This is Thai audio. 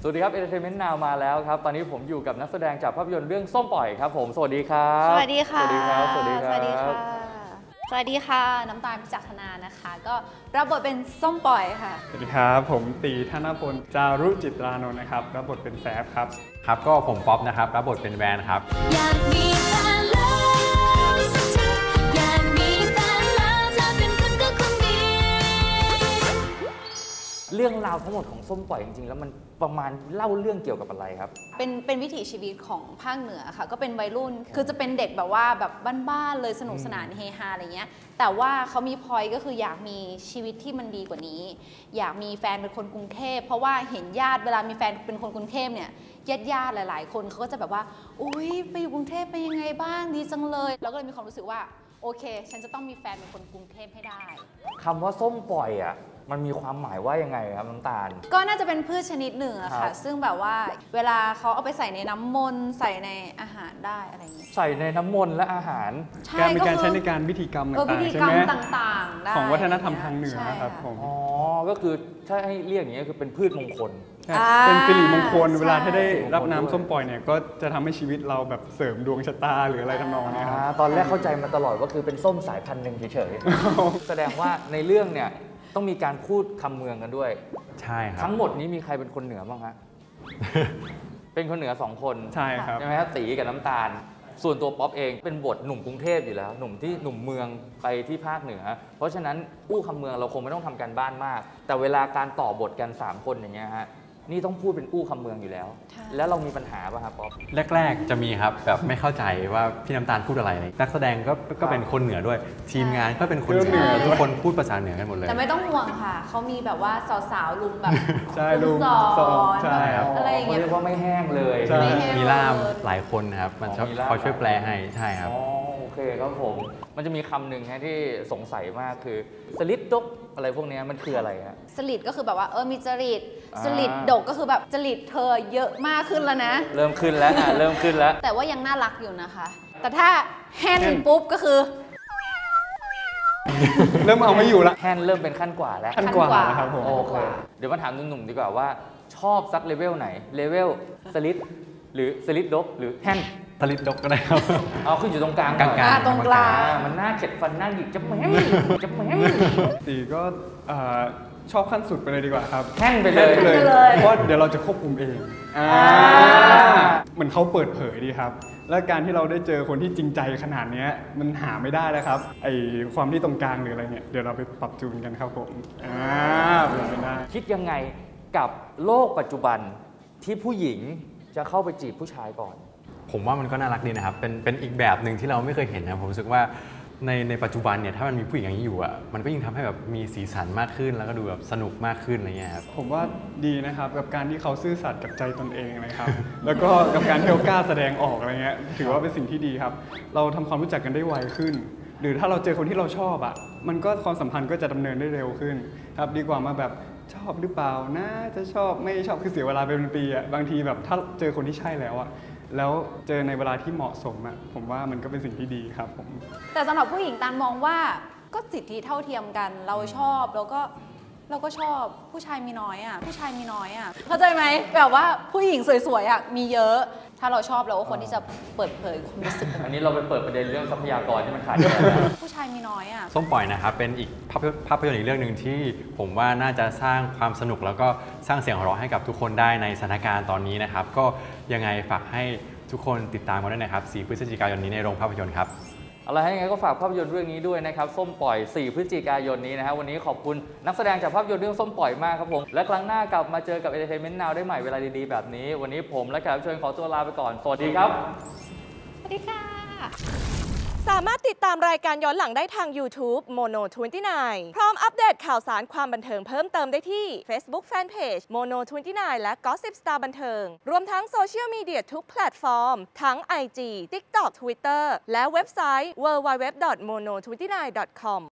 วัสดีครับ Entertainment Now มาแล้วครับตอนนี้ผมอยู่กับนักแสดงจากภาพยนตร์เรื่องส้มปล่อยครับผมสวัสดีครับสวัสดีค่ะสวัสดีครับสวัสดีครับสวัสดีค่ะสวัสดีค่ะน้ำตาลพิจักษนานะคะก็รับบทเป็นส้มปล่อยค่ะสวัสดีครับผมตีธนพลจารุจิตรานนท์นะครับรับบทเป็นแซฟครับครับก็ผมป๊อปนะครับรับบทเป็นแวนครับอยากมีแฟนแล้วสักทีอยากมีแฟนแล้วถ้าเป็นคุณก็คงดีเรื่องราวทั้งหมดของส้มปล่อยจริงๆแล้วมันประมาณเล่าเรื่องเกี่ยวกับอะไรครับเป็นวิถีชีวิตของภาคเหนือค่ะก็เป็นวัยรุ่นคือจะเป็นเด็กแบบว่าแบบบ้านๆเลยสนุกสนานเฮฮาอะไรเงี้ยแต่ว่าเขามีพอยก็คืออยากมีชีวิตที่มันดีกว่านี้อยากมีแฟนเป็นคนกรุงเทพเพราะว่าเห็นญาติเวลามีแฟนเป็นคนกรุงเทพเนี่ยญาติหลายๆคนเขาก็จะแบบว่าอุ้ยไปอยู่กรุงเทพไปยังไงบ้างดีจังเลยแล้วก็เลยมีความรู้สึกว่าโอเคฉันจะต้องมีแฟนเป็นคนกรุงเทพให้ได้คำว่าส้มปล่อยอ่ะมันมีความหมายว่ายังไงครับน้ำตาลก็น่าจะเป็นพืชชนิดหนึ่งอะค่ะซึ่งแบบว่าเวลาเขาเอาไปใส่ในน้ำมนต์ใส่ในอาหารได้อะไรอย่างเงี้ยใส่ในน้ำมนต์และอาหารการมีการใช้ในการพิธีกรรมต่างๆใช่ไหมต่างๆได้ของวัฒนธรรมทางเหนือครับผมอ๋อก็คือถ้าให้เรียกอย่างนี้คือเป็นพืชมงคลเป็นสิริมงคลเวลาที่ได้รับน้ำส้มปล่อยเนี่ยก็จะทำให้ชีวิตเราแบบเสริมดวงชะตาหรืออะไรทำนองนี้ครับตอนแรกเข้าใจมาตลอดว่าคือเป็นส้มสายพันธุ์หนึ่งเฉยๆแสดงว่าในเรื่องเนี่ยต้องมีการพูดคำเมืองกันด้วยใช่ครับทั้งหมดนี้มีใครเป็นคนเหนือบ้างฮะ เป็นคนเหนือ2 คนใช่ครับใช่ไหมครับตีกับน้ำตาลส่วนตัวป๊อปเองเป็นบทหนุ่มกรุงเทพอยู่แล้วหนุ่มเมืองไปที่ภาคเหนือเพราะฉะนั้นอู้คำเมืองเราคงไม่ต้องทำการบ้านมากแต่เวลาการต่อบทกัน3 คนอย่างเงี้ยฮะนี่ต้องพูดเป็นอู้คำเมืองอยู่แล้วแล้วเรามีปัญหาป่ะครับป๊อปแรกๆจะมีครับแบบไม่เข้าใจว่าพี่น้ำตาลพูดอะไรนักแสดงก็เป็นคนเหนือด้วยทีมงานก็เป็นคนเหนือทุกคนพูดภาษาเหนือกันหมดเลยแต่ไม่ต้องห่วงค่ะเขามีแบบว่าสาวๆลุมแบบลุมสอนใช่ครับอะไรอย่างเงี้ยเรียกว่าไม่แห้งเลยมีล่ามหลายคนนะครับมันเขาช่วยแปลให้ใช่ครับโอเคครับผมมันจะมีคำหนึ่งที่สงสัยมากคือสลิดดกอะไรพวกนี้มันคืออะไรฮะสลิดก็คือแบบว่ามีจริตสลิดดกก็คือแบบจริตเธอเยอะมากขึ้นแล้วนะเริ่มขึ้นแล้วเริ่มขึ้นแล้วแต่ว่ายังน่ารักอยู่นะคะแต่ถ้าแฮนปุ๊บก็คือเริ่มเอาไม่อยู่ละแฮนเริ่มเป็นขั้นกว่าแล้วขั้นกว่าครับผมโอเคเดี๋ยวมาถามหนุ่มๆดีกว่าว่าชอบซักเลเวลไหนเลเวลสลิดหรือสลิดดกหรือแฮนสลิดดกก็ได้ครับเอาขึ้นอยู่ตรงกลางกลางตรงกลางมันน่าเข็ดฟันน่าหยิกจะแม่ตีก็ชอบขั้นสุดไปเลยดีกว่าครับแห้งไปเลยเพราะเดี๋ยวเราจะควบคุมเองเหมือนเขาเปิดเผยดีครับและการที่เราได้เจอคนที่จริงใจขนาดนี้มันหาไม่ได้แล้วครับไอความที่ตรงกลางหรืออะไรเนี่ยเดี๋ยวเราไปปรับจูนกันครับผมเป็นได้คิดยังไงกับโลกปัจจุบันที่ผู้หญิงจะเข้าไปจีบผู้ชายก่อนผมว่ามันก็น่ารักดีนะครับเป็นอีกแบบหนึ่งที่เราไม่เคยเห็นนะผมรู้สึกว่าในปัจจุบันเนี่ยถ้ามันมีผู้หญิงอย่างนี้อยู่อ่ะมันก็ยิ่งทำให้แบบมีสีสันมากขึ้นแล้วก็ดูแบบสนุกมากขึ้นอะไรเงี้ยครับผมว่าดีนะครับกับการที่เขาซื่อสัตย์กับใจตนเองนะครับ แล้วก็กับการที่เขากล้าแสดงออกอะไรเงี้ยถือว่าเป็นสิ่งที่ดีครับเราทำความรู้จักกันได้ไวขึ้นหรือถ้าเราเจอคนที่เราชอบอ่ะมันก็ความสัมพันธ์ก็จะดำเนินได้เร็วขึ้นครับดีกว่ามาแบบชอบหรือเปล่านะจะชอบไม่ชอบคือเสียเวลาเป็นปีอ่ะบางทีแบบถ้าเจอคนที่ใช่แล้วอ่ะแล้วเจอในเวลาที่เหมาะสมอ่ะผมว่ามันก็เป็นสิ่งที่ดีครับผมแต่สำหรับผู้หญิงตาลมองว่าก็สิทธิเท่าเทียมกันเราชอบแล้วก็เราก็ชอบผู้ชายมีน้อยอ่ะผู้ชายมีน้อยอ่ะเข้าใจไหมแบบว่าผู้หญิงสวยๆอ่ะมีเยอะถ้าเราชอบเราก็ควรที่จะเปิดเผยความรู้สึกอันนี้เราไปเปิดประเด็นเรื่องทรัพยากรที่มันขาดแคลนผู้ชายมีน้อยอ่ะส้มปล่อยนะครับเป็นอีกภาพยนตร์อีกเรื่องหนึ่งที่ผมว่าน่าจะสร้างความสนุกแล้วก็สร้างเสียงหัวเราะให้กับทุกคนได้ในสถานการณ์ตอนนี้นะครับก็ยังไงฝากให้ทุกคนติดตามกันด้วยนะครับ4 พฤศจิกายนนี้ในโรงภาพยนตร์ครับอะไรให้ไงก็ฝากภาพยนตร์เรื่องนี้ด้วยนะครับส้มปล่อย4 พฤศจิกายนนี้นะครับวันนี้ขอบคุณนักแสดงจากภาพยนตร์เรื่องส้มปล่อยมากครับผมและครั้งหน้ากลับมาเจอกับ Entertainment Now ได้ใหม่เวลาดีๆแบบนี้วันนี้ผมและแขกรับเชิญขอตัวลาไปก่อนสวัสดีครับสวัสดีค่ะสามารถติดตามรายการย้อนหลังได้ทาง YouTube Mono 29 พร้อมอัปเดตข่าวสารความบันเทิงเพิ่มเติมได้ที่ Facebook Fanpage Mono 29 และ Gossip Star บันเทิงรวมทั้งโซเชียลมีเดียทุกแพลตฟอร์มทั้ง IG TikTok Twitter และเว็บไซต์ www.mono29.com